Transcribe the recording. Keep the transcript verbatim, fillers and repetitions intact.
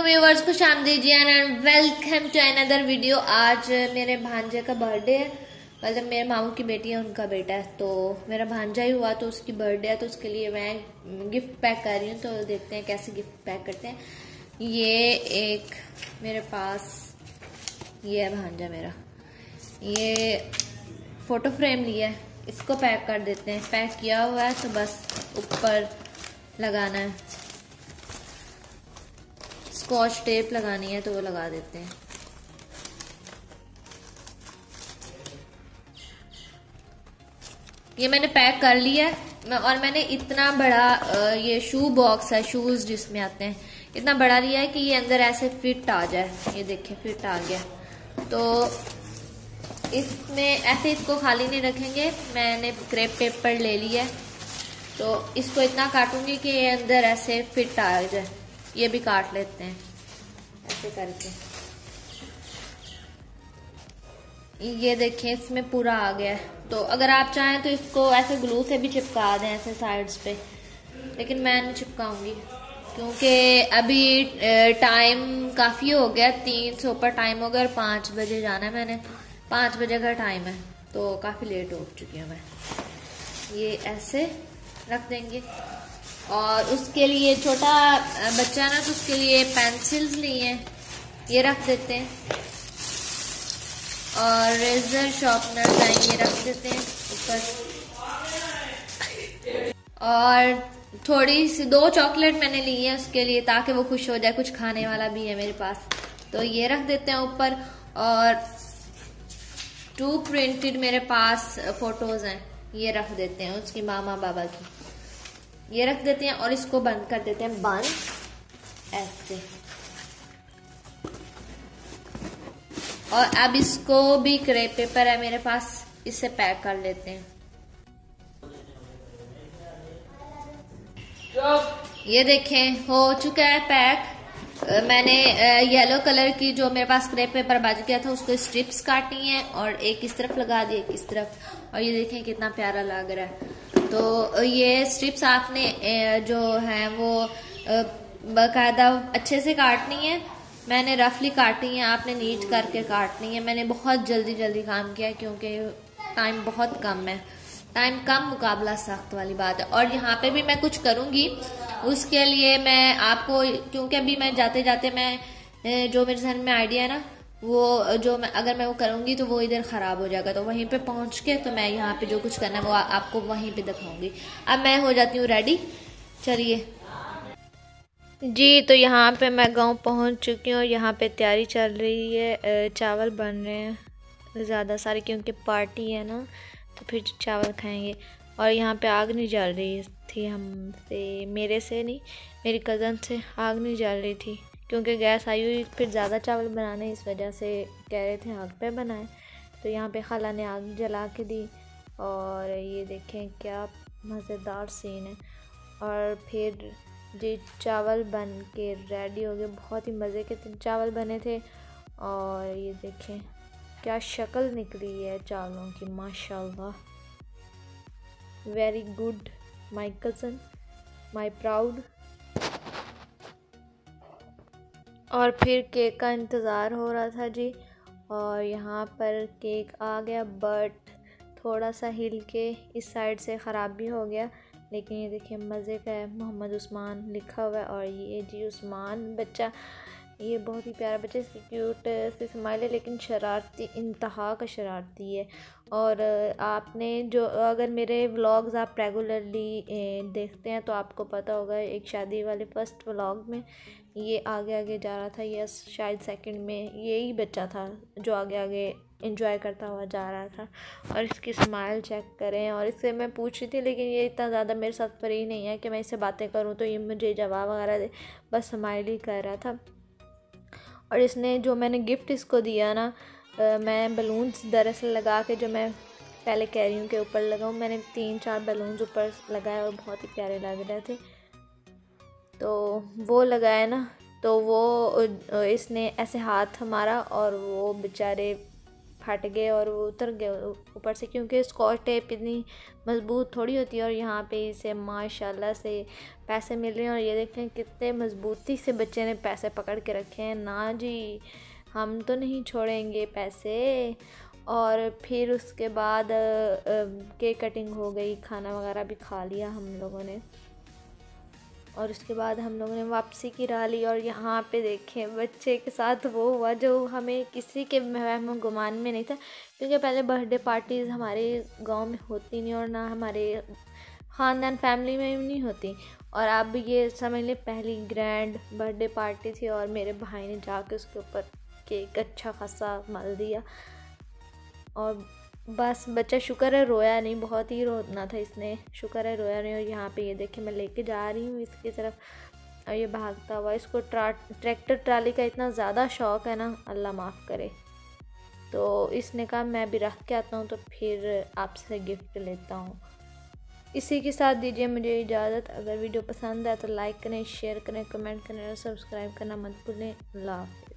Viewers खुश आमदीजिए and welcome to another video. आज मेरे भांजे का बर्थडे है, मतलब मेरे मामू की बेटी है, उनका बेटा है। तो मेरा भांजा ही हुआ तो उसकी बर्थडे है, तो उसके लिए मैं गिफ्ट पैक कर रही हूँ। तो देखते हैं कैसे गिफ्ट पैक करते हैं। ये एक मेरे पास ये है भांजा मेरा, ये फोटो फ्रेम लिया है, इसको पैक कर देते हैं। पैक किया हुआ है तो बस ऊपर लगाना है, स्कॉच टेप लगानी है तो वो लगा देते हैं। ये मैंने पैक कर लिया है और मैंने इतना बड़ा ये शू बॉक्स है, शूज जिसमें आते हैं, इतना बड़ा लिया है कि ये अंदर ऐसे फिट आ जाए। ये देखिए फिट आ गया। तो इसमें ऐसे इसको खाली नहीं रखेंगे, मैंने क्रेप पेपर ले लिया है तो इसको इतना काटूंगी कि ये अंदर ऐसे फिट आ जाए। ये भी काट लेते हैं ऐसे करके। ये देखें इसमें पूरा आ गया है। तो अगर आप चाहें तो इसको ऐसे ग्लू से भी चिपका दें ऐसे साइड्स पे, लेकिन मैं नहीं चिपकाऊंगी क्योंकि अभी टाइम काफ़ी हो गया, तीन से ऊपर टाइम हो गया और पाँच बजे जाना है। मैंने पाँच बजे का टाइम है तो काफ़ी लेट हो चुकी हूँ मैं। ये ऐसे रख देंगे और उसके लिए छोटा बच्चा है ना, तो उसके लिए पेंसिल्स लिए हैं, ये रख देते हैं। और रेजर शार्पनर ये रख देते हैं ऊपर। और थोड़ी सी दो चॉकलेट मैंने ली है उसके लिए, ताकि वो खुश हो जाए, कुछ खाने वाला भी है मेरे पास। तो ये रख देते हैं ऊपर। और टू प्रिंटेड मेरे पास फोटोज हैं, ये रख देते हैं उसकी मामा बाबा की, ये रख देते हैं। और इसको बंद कर देते हैं, बंद ऐसे। और अब इसको भी क्रेप पेपर है मेरे पास, इससे पैक कर लेते हैं। ये देखें हो चुका है पैक। मैंने येलो कलर की जो मेरे पास क्रेप पेपर बच गया था उसको स्ट्रिप्स काटी हैं और एक इस तरफ लगा दी, एक इस तरफ। और ये देखें कितना प्यारा लग रहा है। तो ये स्ट्रिप्स आपने जो है वो बाकायदा अच्छे से काटनी है। मैंने रफली काटी है, आपने नीट करके काटनी है। मैंने बहुत जल्दी जल्दी काम किया क्योंकि टाइम बहुत कम है, टाइम कम मुकाबला सख्त वाली बात है। और यहाँ पे भी मैं कुछ करूँगी, उसके लिए मैं आपको, क्योंकि अभी मैं जाते जाते मैं जो मेरे जहन में आइडिया है ना, वो जो मैं अगर मैं वो करूँगी तो वो इधर ख़राब हो जाएगा। तो वहीं पे पहुँच के तो मैं यहाँ पे जो कुछ करना है वो आपको वहीं पे दिखाऊंगी। अब मैं हो जाती हूँ रेडी, चलिए जी। तो यहाँ पे मैं गांव पहुँच चुकी हूँ। यहाँ पे तैयारी चल रही है, चावल बन रहे हैं ज़्यादा सारे क्योंकि पार्टी है ना, तो फिर चावल खाएंगे। और यहाँ पे आग नहीं जल रही थी हमसे, मेरे से नहीं, मेरी कज़न से आग नहीं जल रही थी क्योंकि गैस आई हुई, फिर ज़्यादा चावल बनाने इस वजह से कह रहे थे आग पे बनाएं। तो यहाँ पे खाला ने आग जला के दी। और ये देखें क्या मज़ेदार सीन है। और फिर जी चावल बन के रेडी हो गए, बहुत ही मज़े के चावल बने थे। और ये देखें क्या शक्ल निकली है चावलों की, माशाल्लाह, very good my cousin, my proud. और फिर केक का इंतज़ार हो रहा था जी। और यहाँ पर केक आ गया, बट थोड़ा सा हिल के इस साइड से ख़राब भी हो गया, लेकिन ये देखिए मज़े का है, मोहम्मद उस्मान लिखा हुआ है। और ये जी उस्मान बच्चा, ये बहुत ही प्यारा बच्चा, इसकी क्यूट से स्माइल है, लेकिन शरारती, इंतहा का शरारती है। और आपने जो अगर मेरे व्लॉग्स आप रेगुलरली देखते हैं तो आपको पता होगा, एक शादी वाले फर्स्ट व्लॉग में ये आगे आगे जा रहा था, ये शायद सेकंड में यही बच्चा था जो आगे आगे एंजॉय करता हुआ जा रहा था। और इसकी स्माइल चेक करें। और इससे मैं पूछ रही थी, लेकिन ये इतना ज़्यादा मेरे साथ फ्री नहीं है कि मैं इससे बातें करूं तो ये मुझे जवाब वगैरह दे, बस स्माइल ही कर रहा था। और इसने जो मैंने गिफ्ट इसको दिया ना, आ, मैं बलून्स दरअसल लगा के, जो मैं पहले कह रही हूँ कि ऊपर लगाऊँ, मैंने तीन चार बलून्स ऊपर लगाए और बहुत ही प्यारे लग रहे थे। तो वो लगाया ना, तो वो इसने ऐसे हाथ हमारा और वो बेचारे फट गए और वो उतर गए ऊपर से, क्योंकि स्कॉच टेप इतनी मज़बूत थोड़ी होती है। और यहाँ पे इसे माशाल्लाह से पैसे मिल रहे हैं। और ये देखें कितने मज़बूती से बच्चे ने पैसे पकड़ के रखे हैं। ना जी, हम तो नहीं छोड़ेंगे पैसे। और फिर उसके बाद केक कटिंग हो गई, खाना वगैरह भी खा लिया हम लोगों ने। और उसके बाद हम लोगों ने वापसी की राह ली। और यहाँ पे देखें बच्चे के साथ वो हुआ जो हमें किसी के वहम गुमान में नहीं था, क्योंकि पहले बर्थडे पार्टीज़ हमारे गांव में होती नहीं और ना हमारे ख़ानदान फैमिली में भी नहीं होती। और अब ये समझ लें पहली ग्रैंड बर्थडे पार्टी थी और मेरे भाई ने जाके उसके ऊपर केक अच्छा खासा मल दिया। और बस बच्चा शुक्र है रोया नहीं, बहुत ही रोना था इसने, शुक्र है रोया नहीं। और यहाँ पे ये देखे मैं लेके जा रही हूँ इसकी तरफ और ये भागता हुआ। इसको ट्रा ट्रैक्टर ट्राली का इतना ज़्यादा शौक़ है ना, अल्लाह माफ़ करे। तो इसने कहा मैं भी रख के आता हूँ तो फिर आपसे गिफ्ट लेता हूँ। इसी के साथ दीजिए मुझे इजाज़त। अगर वीडियो पसंद आए तो लाइक करें, शेयर करें, कमेंट करें और सब्सक्राइब करना मत भूलें। अल्लाह हाफ़िज़।